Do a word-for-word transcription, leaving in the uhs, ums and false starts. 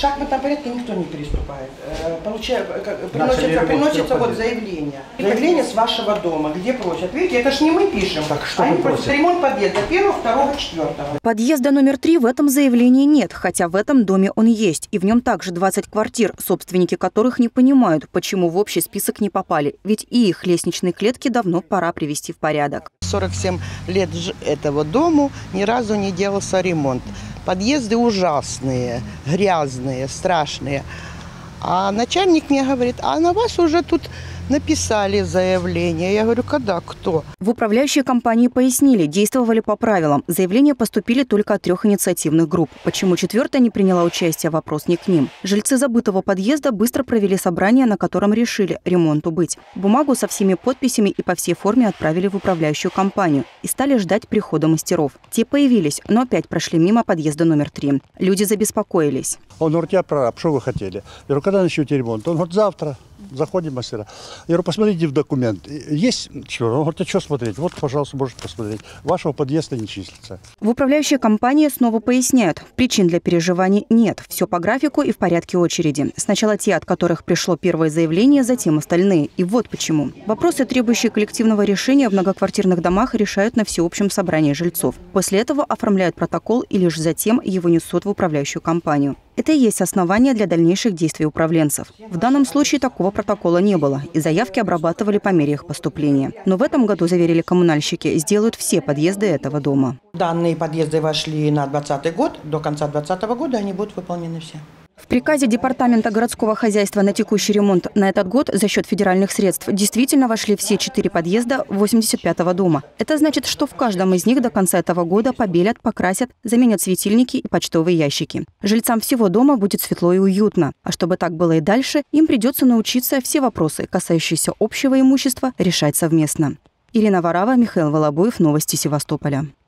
шахматном порядке никто не переступает. Получая, приносится, приносится вот заявление. Заявление с вашего дома, где просят. Видите, это ж не мы пишем. Так что они вы просят ремонт подъезда первого, второго, четвертого. Подъезда номер три в этом заявлении нет, хотя в этом доме он есть. И в нем также двадцать квартир, собственники которых не понимают, почему в общий список не попали. Ведь и их лестничные клетки давно пора привести в порядок. сорок семь лет этого дому ни разу не делался ремонт. Подъезды ужасные, грязные, страшные. А начальник мне говорит, а на вас уже тут написали заявление. Я говорю, когда, кто? В управляющей компании пояснили, действовали по правилам. Заявления поступили только от трех инициативных групп. Почему четвертая не приняла участие, вопрос не к ним. Жильцы забытого подъезда быстро провели собрание, на котором решили ремонту быть. Бумагу со всеми подписями и по всей форме отправили в управляющую компанию и стали ждать прихода мастеров. Те появились, но опять прошли мимо подъезда номер три. Люди забеспокоились. Он говорит, я прораб, что вы хотели? Я говорю, когда начнете ремонт? Он говорит, завтра. Заходим мастера. Я говорю, посмотрите в документ. Есть что? Он говорит, а что смотреть? Вот, пожалуйста, можете посмотреть. Вашего подъезда не числится. В управляющей компании снова поясняют. Причин для переживаний нет. Все по графику и в порядке очереди. Сначала те, от которых пришло первое заявление, затем остальные. И вот почему. Вопросы, требующие коллективного решения в многоквартирных домах, решают на всеобщем собрании жильцов. После этого оформляют протокол и лишь затем его несут в управляющую компанию. Это и есть основание для дальнейших действий управленцев. В данном случае такого протокола не было, и заявки обрабатывали по мере их поступления. Но в этом году, заверили коммунальщики, сделают все подъезды этого дома. Данные подъезды вошли на двадцатый год. До конца двадцатого года они будут выполнены все. В приказе Департамента городского хозяйства на текущий ремонт на этот год за счет федеральных средств действительно вошли все четыре подъезда восемьдесят пятого дома. Это значит, что в каждом из них до конца этого года побелят, покрасят, заменят светильники и почтовые ящики. Жильцам всего дома будет светло и уютно. А чтобы так было и дальше, им придется научиться все вопросы, касающиеся общего имущества, решать совместно. Ирина Варава, Михаил Волобуев, новости Севастополя.